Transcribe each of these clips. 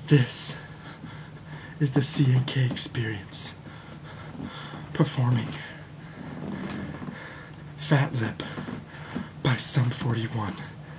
This is the CNK Experience, performing Fat Lip by Sum 41.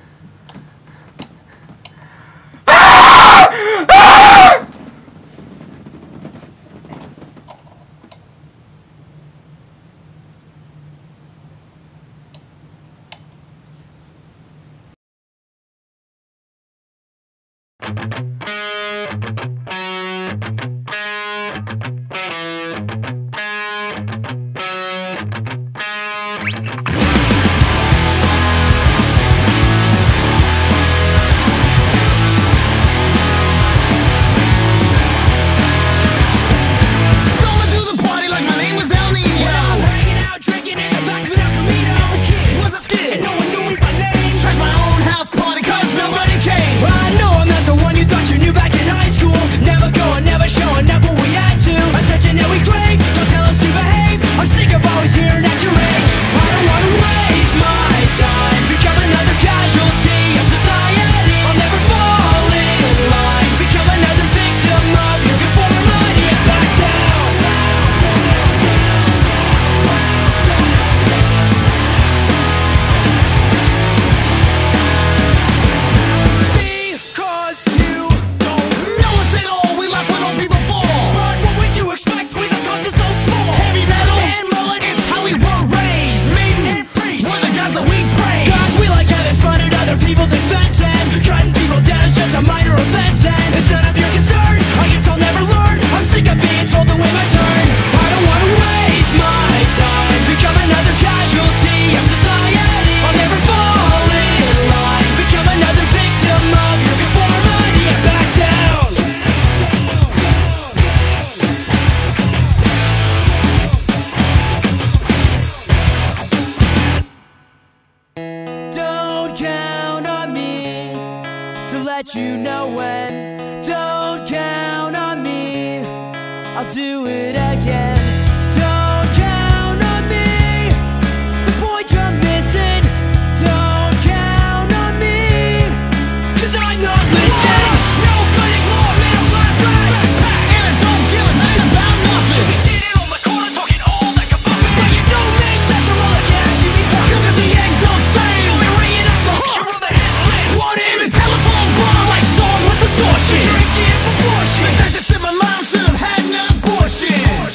Let you know when. Don't count on me, I'll do it again. Don't count on me, it's the point I'm missing. Don't count on me, 'cause I'm not listening. No good at law, man, I'm flat and I don't give a thing about nothing. You sitting on the corner talking all that kabuffin', but you don't make sense from all the cash you be fucking. 'Cause if the egg don't stay, you'll be ringing off the hook. You're on the handle, what in the telephone bar like song with distortion. Drinking proportion, the doctor said my mom should have had an abortion.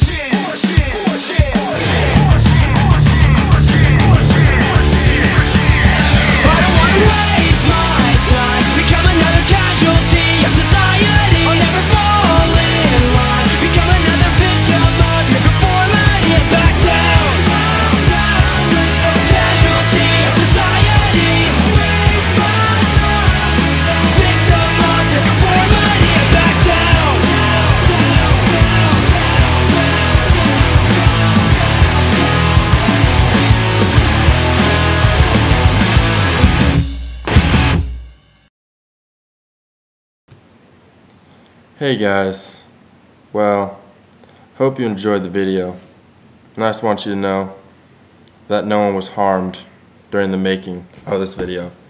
I don't wanna waste my time, become another casualty of society. I'll never fall in line, become another victim of your conformity. And back down, casualty of society. Waste my time, victim of your conformity. And back down. Hey guys, well, hope you enjoyed the video, and I just want you to know that no one was harmed during the making of this video.